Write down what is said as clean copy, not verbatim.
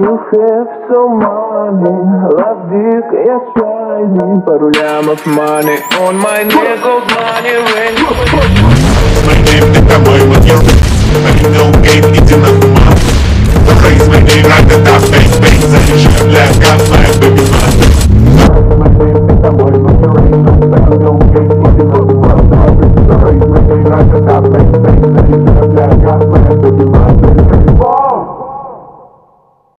You have some money, love dick, yes, shining. Пару лямов money, on my neck, gold money ring. My name, ты тобой, вот я no game, иди на ума. Raise my name, ра-та-та, бейс, заряжаю, бля, как моя baby mama. My name, ты тобой, вот я no game, иди на ума. Raise my name, ра-та-та.